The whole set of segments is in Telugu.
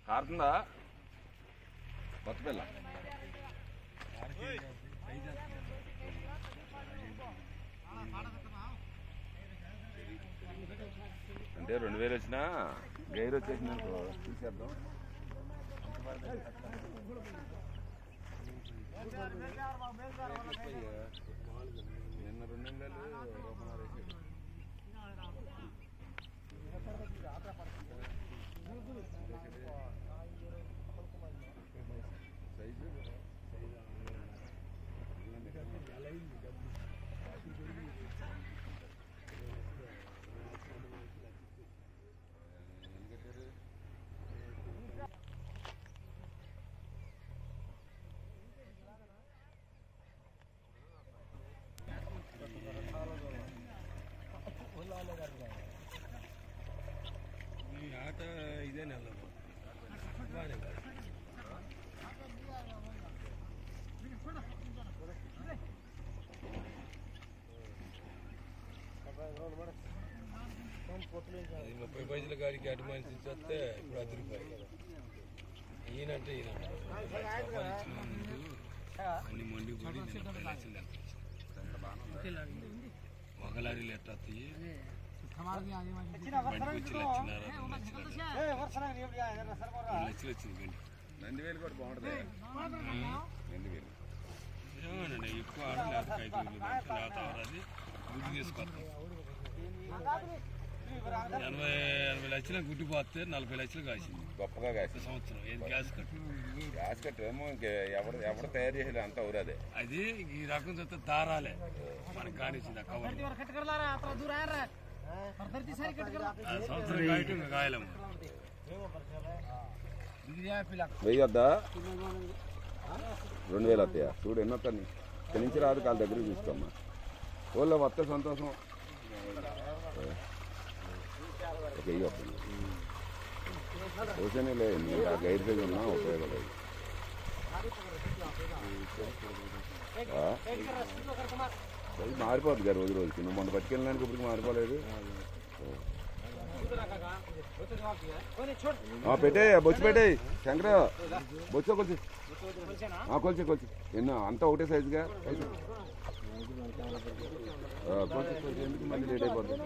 కారుతుందా కొత్త పిల్ల అంటే 2000 వచ్చినా గైర్ వచ్చేసింది అనుకో తీసేద్దాం. నిన్న 2 నెలలు రూపాయలు ఆట ఇదే నెల అది 30 పైసల గాడికి అటు మనిషి వస్తే ఇప్పుడు 10 రూపాయలు ఈయనంటే అన్ని మండి కూడా 10 లక్షలు ఒక లారీలు ఎట్ట వస్తాయి లక్షలు వచ్చింది 2000 కూడా బాగుంటుంది. 2000 ఎక్కువ ఆడ లేకపోతే 5,000 లేకపోతే అది గుడ్డు తీసుకొస్తాం. 80 లక్షలు గుడ్డు పోతే 40 లక్షలు కాసింది గొప్పగా కాసి సంవత్సరం. ఏది గ్యాస్ కట్టు ఏమో ఎవరు తయారు చేసేది అంతా ఊరదే. అది ఈ రకం చూస్తే దారాలే మనకు కానిచ్చింది సంవత్సరం కాయటం ఇంకా కాయలేము. వెయ్యొద్దా 2000 వస్తాయా చూడు ఎన్నో తన్ని ఇక్కడి నుంచి రాదు కాళ్ళ దగ్గర చూసుకోమ్మా. ఊళ్ళో వస్తే సంతోషం. వెయ్యి వస్తుంది చూసేనే లేదు గైడ్ సైజ్ ఉన్నా ఉపయోగపడేది. మారిపోద్ది గారు రోజు రోజుకి. నువ్వు మొన్న పట్టుకెళ్ళడానికి ఇప్పటికి మారిపోలేదు. పెట్టే బొచ్చు పెట్టేయి శంకర బొచ్చో కొలిచి కొలిచి కొలిచి ఎన్నో అంతా ఒకటే సైజుగా కొలిచి ఎందుకు మళ్ళీ లేట్ అయిపోతుంది.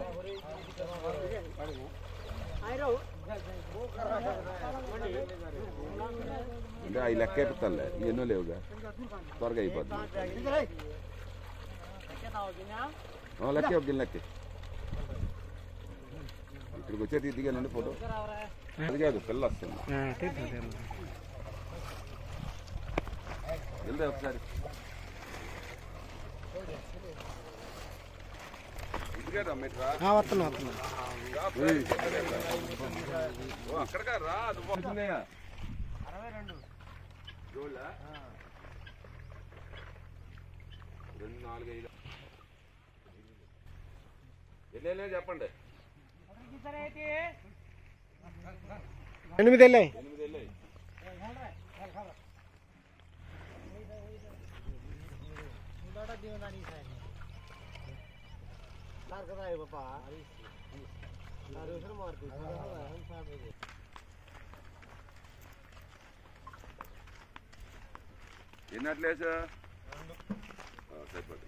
అంటే అవి లెక్క అయిపోతానులే ఎన్నో లేవుగా త్వరగా అయిపోతుంది. లెక్క లెక్క ఇక్కడికి వచ్చేది దిగానండి ఫోటో. అది కాదు పిల్ల వస్తుంది వెళ్దా ఒకసారి అక్కడికా రా. 62 2 4 5 ఎన్ని చెప్పండి. 8 వెళ్ళాయి. ఎన్నట్లేసా సరిపోతుంది.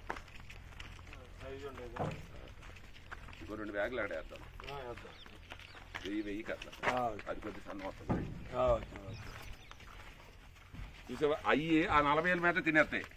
ఇంకో 2 బ్యాగులు ఆడేద్దాం. 1000 కట్ల అది కొద్ది సన్న వస్తుంది చూసావా. అయ్యి ఆ 40,000 మీద తినేస్తాయి.